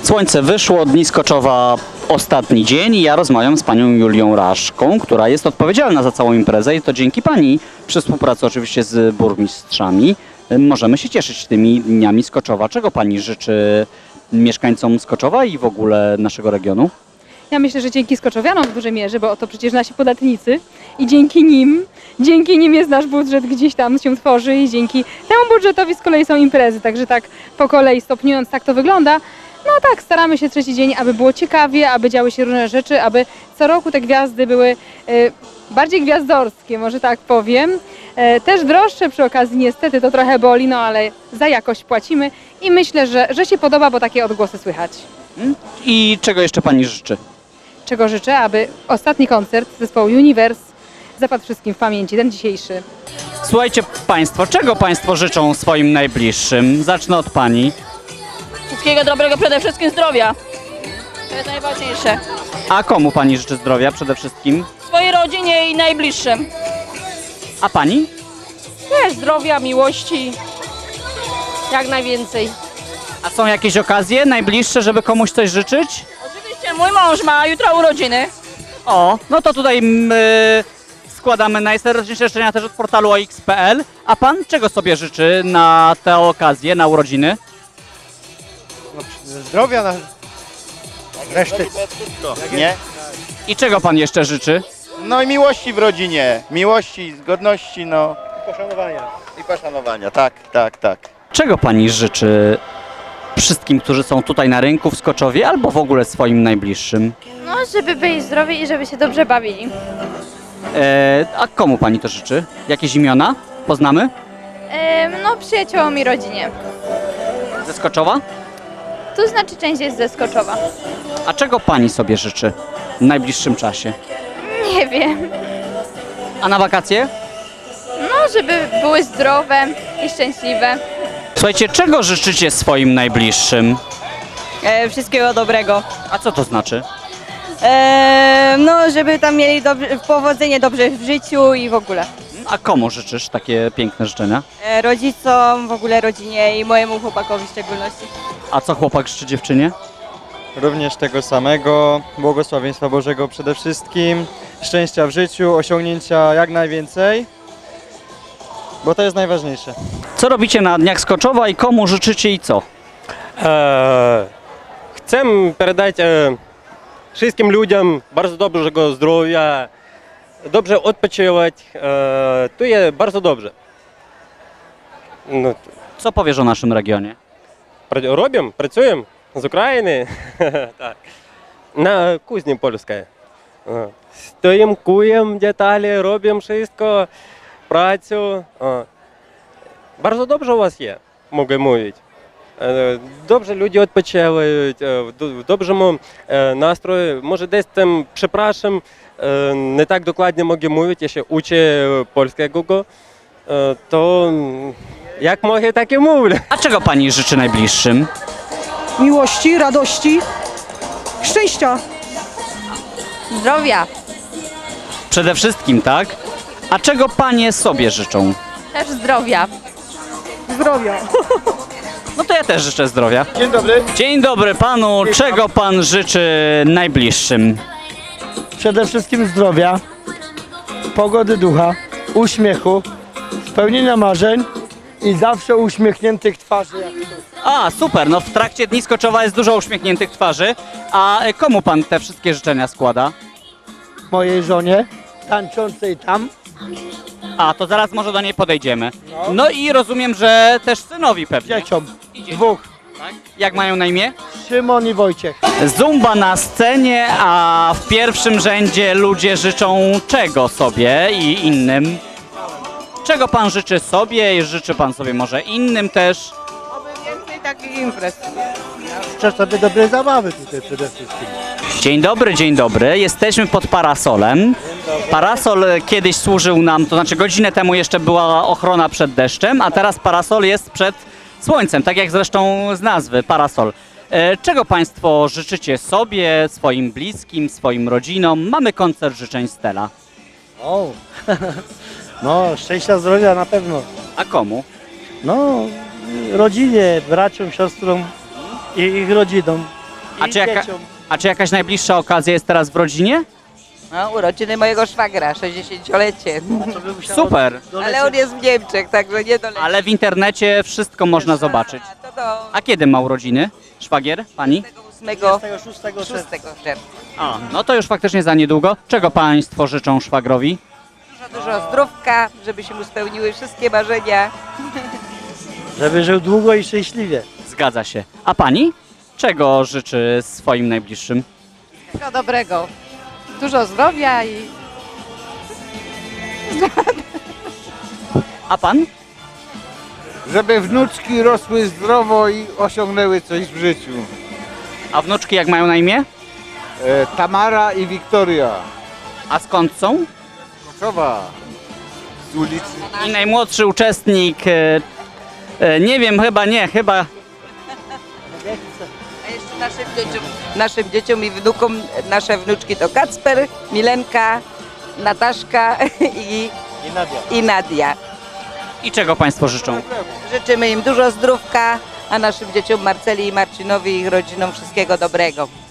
Słońce wyszło, Dni Skoczowa ostatni dzień i ja rozmawiam z panią Julią Raszką, która jest odpowiedzialna za całą imprezę i to dzięki pani, przy współpracy oczywiście z burmistrzami, możemy się cieszyć tymi Dniami Skoczowa. Czego pani życzy mieszkańcom Skoczowa i w ogóle naszego regionu? Ja myślę, że dzięki Skoczowianom w dużej mierze, bo oto przecież nasi podatnicy i dzięki nim jest nasz budżet gdzieś tam się tworzy i dzięki temu budżetowi z kolei są imprezy, także tak po kolei stopniując tak to wygląda. No tak, staramy się trzeci dzień, aby było ciekawie, aby działy się różne rzeczy, aby co roku te gwiazdy były bardziej gwiazdorskie, może tak powiem. Też droższe przy okazji, niestety to trochę boli, no ale za jakość płacimy i myślę, że się podoba, bo takie odgłosy słychać. I czego jeszcze pani życzy? Czego życzę, aby ostatni koncert zespołu Universe zapadł wszystkim w pamięci, ten dzisiejszy. Słuchajcie państwo, czego państwo życzą swoim najbliższym? Zacznę od pani. Wszystkiego dobrego, przede wszystkim zdrowia. To jest najważniejsze. A komu pani życzy zdrowia przede wszystkim? Swojej rodzinie i najbliższym. A pani? Też zdrowia, miłości. Jak najwięcej. A są jakieś okazje najbliższe, żeby komuś coś życzyć? Oczywiście mój mąż ma jutro urodziny. O, no to tutaj składamy najserdeczniejsze życzenia też od portalu ox.pl. A pan czego sobie życzy na tę okazję, na urodziny? No, zdrowia na resztę. Nie? I czego pan jeszcze życzy? No i miłości w rodzinie, miłości, zgodności, no. I poszanowania. I poszanowania, tak, tak, tak. Czego pani życzy wszystkim, którzy są tutaj na rynku w Skoczowie albo w ogóle swoim najbliższym? No, żeby byli zdrowi i żeby się dobrze bawili. A komu pani to życzy? Jakieś imiona? Poznamy? No, przyjaciołom i rodzinie. Ze Skoczowa? To znaczy część jest ze Skoczowa. A czego pani sobie życzy w najbliższym czasie? Nie wiem. A na wakacje? No, żeby były zdrowe i szczęśliwe. Słuchajcie, czego życzycie swoim najbliższym? Wszystkiego dobrego. A co to znaczy? No, żeby tam mieli powodzenie dobrze w życiu i w ogóle. A komu życzysz takie piękne życzenia? Rodzicom, w ogóle rodzinie i mojemu chłopakowi w szczególności. A co chłopak życzy dziewczynie? Również tego samego, błogosławieństwa Bożego przede wszystkim, szczęścia w życiu, osiągnięcia jak najwięcej, bo to jest najważniejsze. Co robicie na Dniach Skoczowa i komu życzycie i co? Chcę передać wszystkim ludziom bardzo dobrego zdrowia, dobrze odpoczywać, to jest bardzo dobrze. No, Co powiesz o naszym regionie? робимо, працюємо з України, так, на кузні польській. Стоїмо, куємо деталі, робимо wszystko, працю. Bardzo dobrze u was jest, mogę mówić. Dobrze ludzie odpoczywają, w dobrym nastroju. Może dесь tam, przepraszam, nie tak dokładnie mogę mówić, ja się uczę polskiego, to jak mogę, tak i mówię. A czego pani życzy najbliższym? Miłości, radości, szczęścia. Zdrowia. Przede wszystkim, tak? A czego panie sobie życzą? Też zdrowia. Zdrowia. No to ja też życzę zdrowia. Dzień dobry. Dzień dobry panu. Czego pan życzy najbliższym? Przede wszystkim zdrowia, pogody ducha, uśmiechu, spełnienia marzeń i zawsze uśmiechniętych twarzy. A, super. No w trakcie Dni Skoczowa jest dużo uśmiechniętych twarzy. A komu pan te wszystkie życzenia składa? Mojej żonie, tańczącej tam. A, to zaraz może do niej podejdziemy. No i rozumiem, że też synowi pewnie. Dzieciom, dwóch, Tak? Jak mają na imię? Szymon i Wojciech. Zumba na scenie, a w pierwszym rzędzie ludzie życzą czego sobie i innym? Czego pan życzy sobie i życzy pan sobie może innym też? Więcej takich imprez. Życzę sobie dobrej zabawy tutaj przede wszystkim. Dzień dobry, dzień dobry. Jesteśmy pod parasolem. Parasol kiedyś służył nam, to znaczy godzinę temu jeszcze była ochrona przed deszczem, a teraz parasol jest przed słońcem, tak jak zresztą z nazwy, parasol. Czego państwo życzycie sobie, swoim bliskim, swoim rodzinom? Mamy koncert życzeń Stella. O, no szczęścia, zdrowia na pewno. A komu? No, rodzinie, braciom, siostrom i ich rodzinom. A czy jakaś najbliższa okazja jest teraz w rodzinie? No, urodziny mojego szwagra, 60-lecie. Super, Ale on jest w Niemczech, także nie doleci. ale w internecie wszystko można zobaczyć. To do A kiedy ma urodziny? Szwagier, pani? 26 czerwca. A, no to już faktycznie za niedługo. Czego państwo życzą szwagrowi? Dużo zdrówka, żeby się mu spełniły wszystkie marzenia. Żeby żył długo i szczęśliwie. Zgadza się. A pani? Czego życzy swoim najbliższym? Wszystkiego dobrego. Dużo zdrowia i A pan? Żeby wnuczki rosły zdrowo i osiągnęły coś w życiu. A wnuczki jak mają na imię? Tamara i Wiktoria. A skąd są? Koszowa. Z ulicy. I najmłodszy uczestnik, nie wiem, chyba A jeszcze naszym dzieciom i wnukom, nasze wnuczki to Kacper, Milenka, Nataszka i Nadia. I czego państwo życzą? Życzymy im dużo zdrówka, a naszym dzieciom Marceli i Marcinowi i ich rodzinom wszystkiego dobrego.